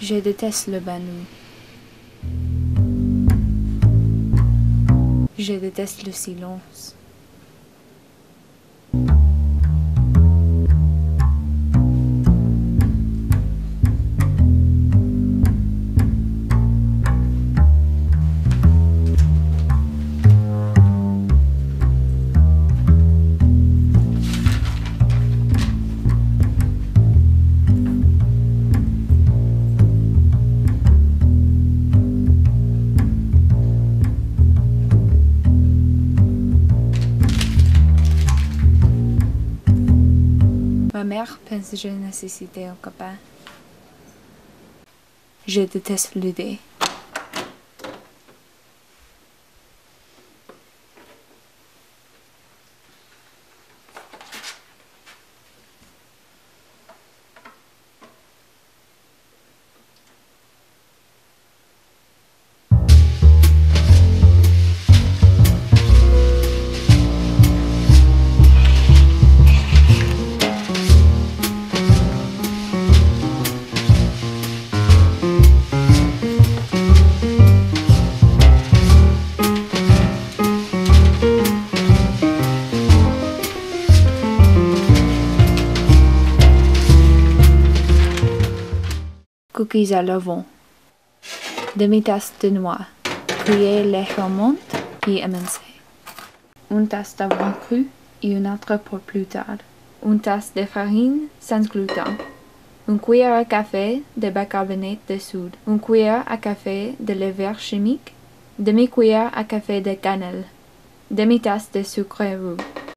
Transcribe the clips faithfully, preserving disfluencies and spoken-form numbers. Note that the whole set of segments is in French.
Je déteste le bain nu. Je déteste le silence. Ma mère pense que j'ai nécessité un copain. Je déteste l'idée. Cookies à l'avant. Demi-tasse de noix. Cuillère légèrement et émincée. Une tasse d'avoine cru et une autre pour plus tard. Une tasse de farine sans gluten. Une cuillère à café de bicarbonate de soude. Une cuillère à café de levure chimique. Demi-cuillère à café de cannelle. Demi-tasse de sucre roux.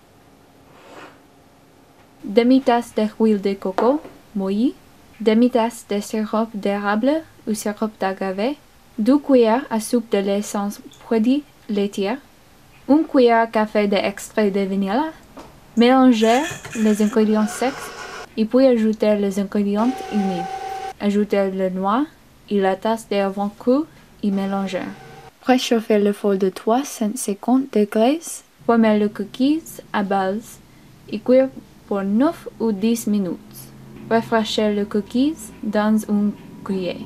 Demi-tasse d'huile de coco mouillée. Demi-tasse de sirop d'érable ou sirop d'agave. Deux cuillères à soupe de l'essence produit laitière. Une cuillère à café d'extrait de vanille. Mélangez les ingrédients secs et puis ajoutez les ingrédients humides. Ajoutez le noix et la tasse d'avoine crue et mélangez. Préchauffez le four de trois cent cinquante degrés. Formez les cookies à base et cuire pour neuf ou dix minutes. Rafraîchez les cookies dans une cuillère.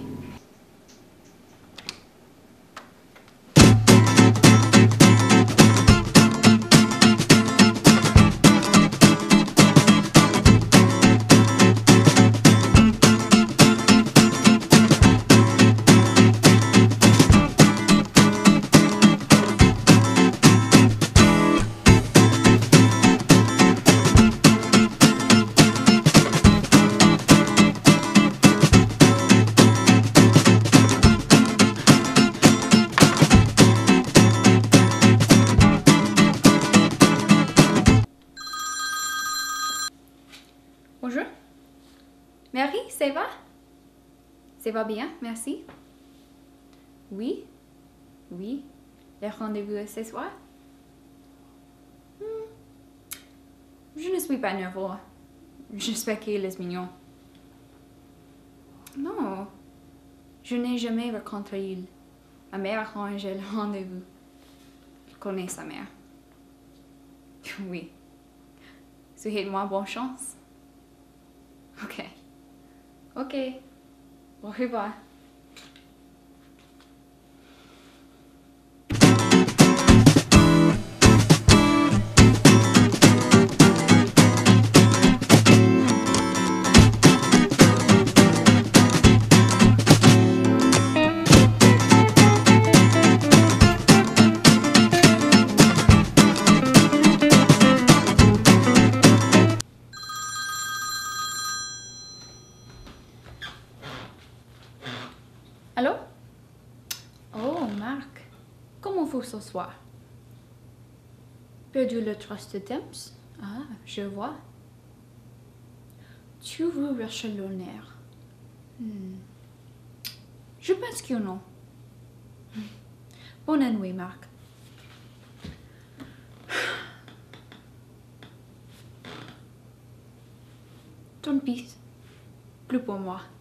Bonjour. Mary, ça va? Ça va bien, merci. Oui? Oui. Le rendez-vous est ce soir? Hmm. Je ne suis pas nerveux. J'espère qu'il est mignon. Non. Je n'ai jamais rencontré il. Ma mère arrange le rendez-vous. Je connais sa mère. Oui. Souhaite-moi bonne chance. Ok. Ok. Au revoir. Allô? Oh, Marc. Comment vous ce soir? Perdu le trust de Thames? Ah, je vois. Tu veux racheter l'honneur? Hmm. Je pense que non. Bonne nuit, Marc. Tant pis. Plus pour moi.